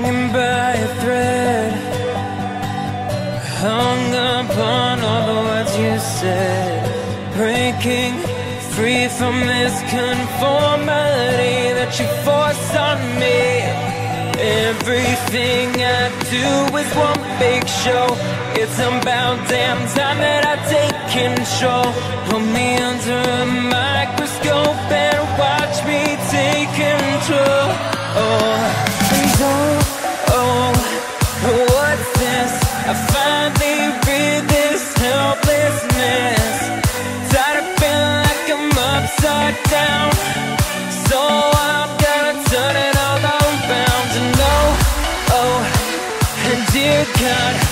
hanging by a thread, hung upon all the words you said, breaking free from this conformity that you force on me. Everything I do is one big show. It's about damn time that I take control. Hold me under a microscope and watch me take control. And what's this? I finally read this helplessness. Tired of feeling like I'm upside down, so I'm gonna turn it all around. And dear God,